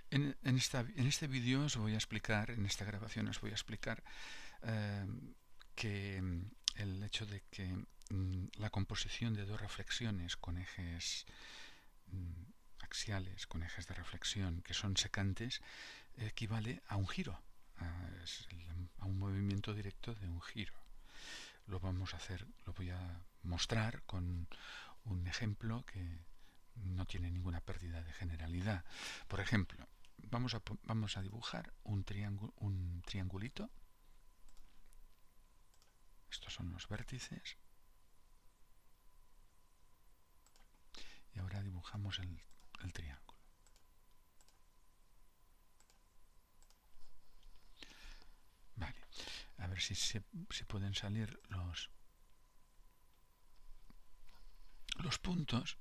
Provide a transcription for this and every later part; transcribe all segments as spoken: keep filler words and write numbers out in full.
En, en, esta, en este vídeo os voy a explicar, en esta grabación os voy a explicar eh, que el hecho de que mm, la composición de dos reflexiones con ejes mm, axiales, con ejes de reflexión que son secantes, equivale a un giro, a, a un movimiento directo de un giro. Lo vamos a hacer, lo voy a mostrar con un ejemplo que no tiene ninguna pérdida de generalidad. Por ejemplo, vamos a, vamos a dibujar un, triángulo, un triangulito. Estos son los vértices. Y ahora dibujamos el, el triángulo. Vale, a ver si se si pueden salir los, los puntos.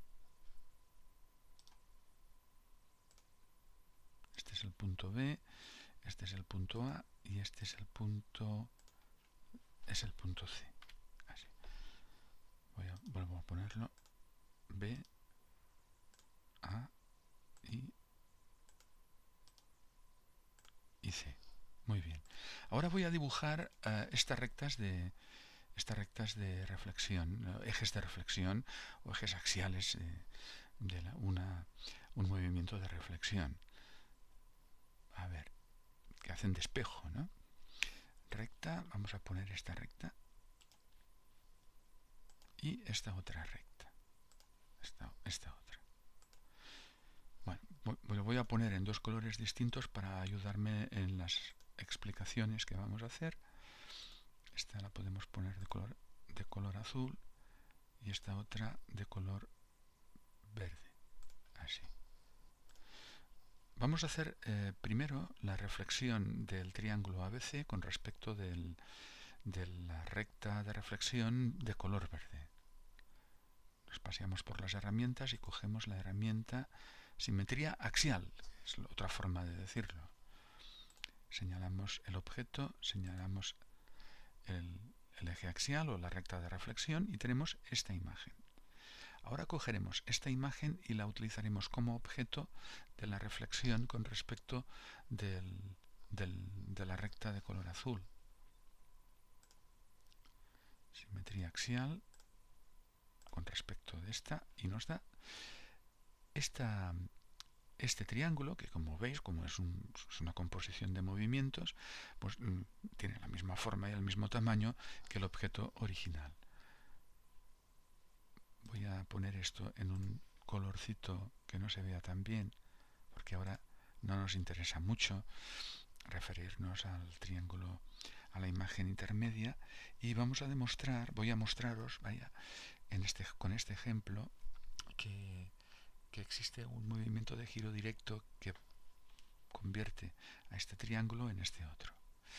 Este es el punto B, este es el punto A y este es el punto es el punto C. Así. Voy a, vuelvo a ponerlo. B, A y, y C. Muy bien. Ahora voy a dibujar uh, estas rectas de estas rectas de reflexión, uh, ejes de reflexión o ejes axiales de, de la, una, un movimiento de reflexión. A ver, que hacen de espejo, ¿no? Recta, vamos a poner esta recta y esta otra recta. Esta, esta otra. Bueno, lo voy a poner en dos colores distintos para ayudarme en las explicaciones que vamos a hacer. Esta la podemos poner de color, de color azul y esta otra de color verde. Así. Vamos a hacer eh, primero la reflexión del triángulo A B C con respecto del, de la recta de reflexión de color verde. Nos paseamos por las herramientas y cogemos la herramienta simetría axial, es otra forma de decirlo. Señalamos el objeto, señalamos el, el eje axial o la recta de reflexión y tenemos esta imagen. Ahora cogeremos esta imagen y la utilizaremos como objeto de la reflexión con respecto del, del, de la recta de color azul. Simetría axial con respecto de esta y nos da esta, este triángulo que, como veis, como es, un, es una composición de movimientos, pues mm, tiene la misma forma y el mismo tamaño que el objeto original. Voy a poner esto en un colorcito que no se vea tan bien, porque ahora no nos interesa mucho referirnos al triángulo, a la imagen intermedia, y vamos a demostrar, voy a mostraros, vaya, en este, con este ejemplo, que, que existe un movimiento de giro directo que convierte a este triángulo en este otro.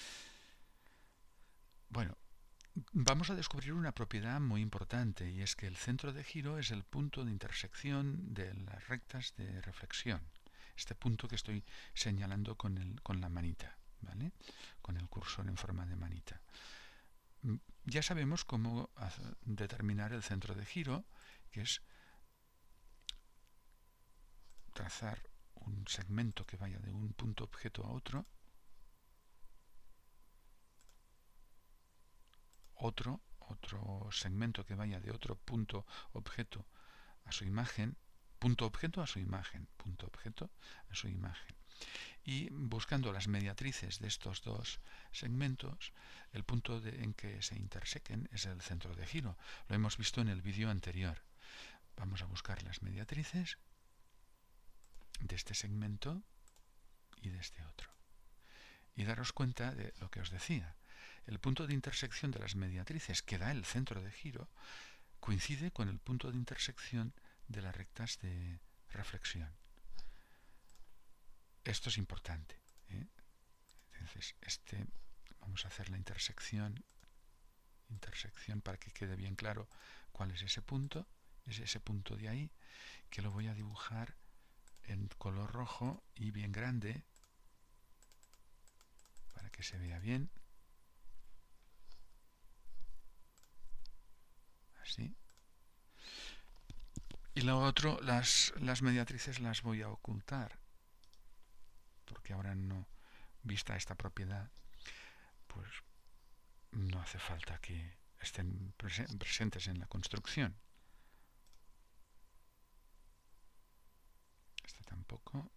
Bueno, vamos a descubrir una propiedad muy importante, y es que el centro de giro es el punto de intersección de las rectas de reflexión. Este punto que estoy señalando con, el, con la manita, ¿vale? Con el cursor en forma de manita. Ya sabemos cómo determinar el centro de giro, que es trazar un segmento que vaya de un punto objeto a otro, otro, otro segmento que vaya de otro punto objeto a su imagen, punto objeto a su imagen, punto objeto a su imagen. Y buscando las mediatrices de estos dos segmentos, el punto de, en que se intersequen es el centro de giro. Lo hemos visto en el vídeo anterior. Vamos a buscar las mediatrices de este segmento y de este otro. Y daros cuenta de lo que os decía. El punto de intersección de las mediatrices que da el centro de giro coincide con el punto de intersección de las rectas de reflexión. Esto es importante, ¿eh? Entonces, este, vamos a hacer la intersección, intersección para que quede bien claro cuál es ese punto. Es ese punto de ahí, que lo voy a dibujar en color rojo y bien grande, para que se vea bien. Así. Y lo otro, las, las mediatrices las voy a ocultar. porque ahora no, vista esta propiedad, pues no hace falta que estén presentes en la construcción. Este tampoco.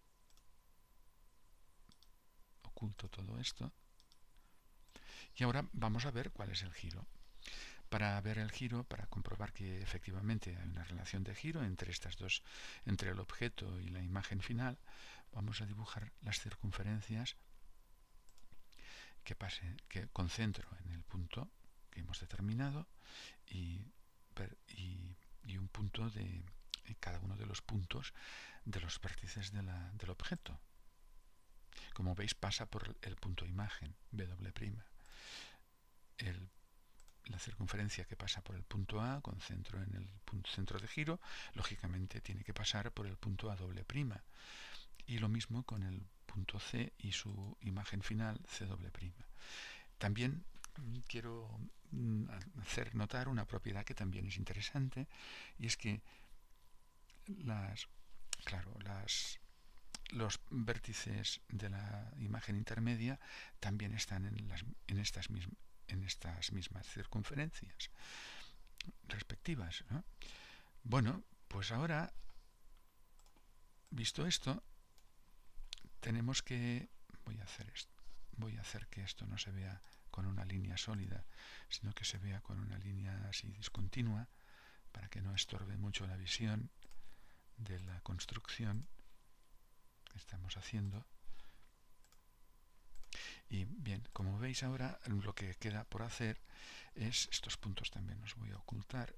Oculto todo esto. Y ahora vamos a ver cuál es el giro. Para ver el giro, para comprobar que efectivamente hay una relación de giro entre estas dos, entre el objeto y la imagen final, vamos a dibujar las circunferencias que pase, que concentro en el punto que hemos determinado y, y, y un punto de cada uno de los puntos de los vértices de la, del objeto. Como veis, pasa por el punto imagen, W'. El, la circunferencia que pasa por el punto A, con centro en el punto, centro de giro, lógicamente tiene que pasar por el punto A doble prima. Y lo mismo con el punto C y su imagen final, C doble prima. También quiero hacer notar una propiedad que también es interesante, y es que las, claro, las los vértices de la imagen intermedia también están en, las, en, estas, mismas, en estas mismas circunferencias respectivas, ¿no? Bueno, pues ahora, visto esto, tenemos que... Voy a hacer esto. Voy a hacer que esto no se vea con una línea sólida, sino que se vea con una línea así discontinua, para que no estorbe mucho la visión de la construcción que estamos haciendo. Y bien, como veis ahora, lo que queda por hacer es, estos puntos también los voy a ocultar,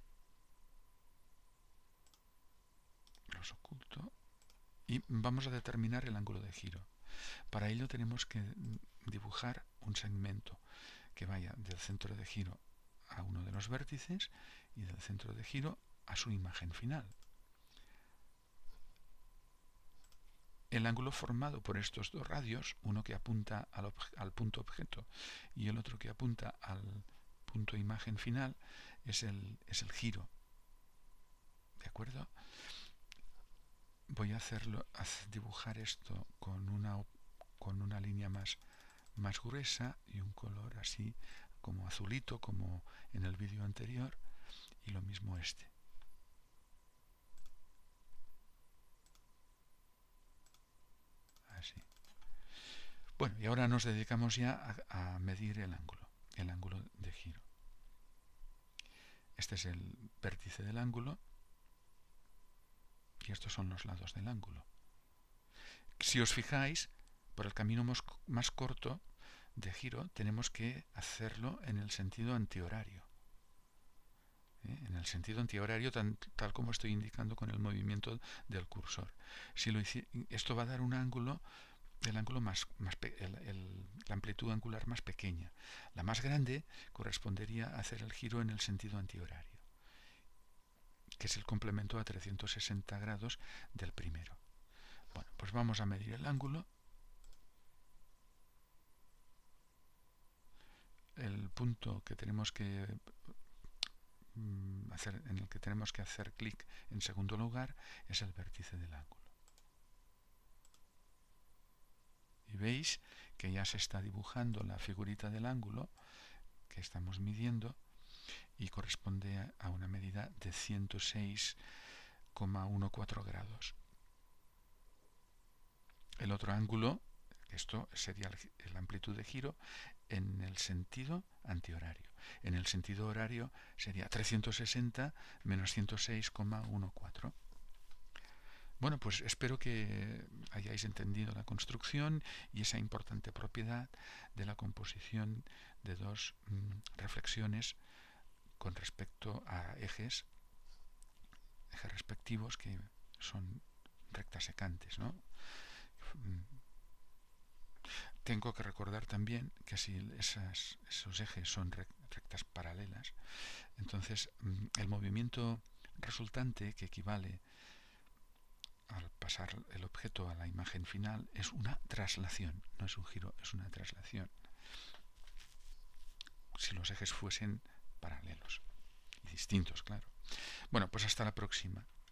los oculto, y vamos a determinar el ángulo de giro. Para ello tenemos que dibujar un segmento que vaya del centro de giro a uno de los vértices y del centro de giro a su imagen final. El ángulo formado por estos dos radios, uno que apunta al, al punto objeto y el otro que apunta al punto imagen final, es el, es el giro. ¿De acuerdo? Voy a hacerlo, a dibujar esto con una, con una línea más, más gruesa y un color así como azulito, como en el vídeo anterior, y lo mismo este. Así. Bueno, y ahora nos dedicamos ya a, a medir el ángulo, el ángulo de giro. Este es el vértice del ángulo y estos son los lados del ángulo. Si os fijáis, por el camino más, más corto de giro tenemos que hacerlo en el sentido antihorario. ¿Eh? En el sentido antihorario, tan, tal como estoy indicando con el movimiento del cursor. Si lo hice, esto va a dar un ángulo, el ángulo más, más el, el, la amplitud angular más pequeña. La más grande correspondería a hacer el giro en el sentido antihorario, que es el complemento a trescientos sesenta grados del primero. Bueno, pues vamos a medir el ángulo. El punto que tenemos que hacer, en el que tenemos que hacer clic en segundo lugar, es el vértice del ángulo. Y veis que ya se está dibujando la figurita del ángulo que estamos midiendo y corresponde a una medida de ciento seis coma catorce grados. El otro ángulo, esto sería la amplitud de giro en el sentido antihorario. En el sentido horario sería trescientos sesenta menos ciento seis coma catorce. Bueno, pues espero que hayáis entendido la construcción y esa importante propiedad de la composición de dos mmm, reflexiones con respecto a ejes, ejes respectivos que son rectas secantes, ¿no? Tengo que recordar también que si esas, esos ejes son rectas paralelas, entonces el movimiento resultante, que equivale al pasar el objeto a la imagen final, es una traslación, no es un giro, es una traslación. Si los ejes fuesen paralelos y distintos, claro. Bueno, pues hasta la próxima.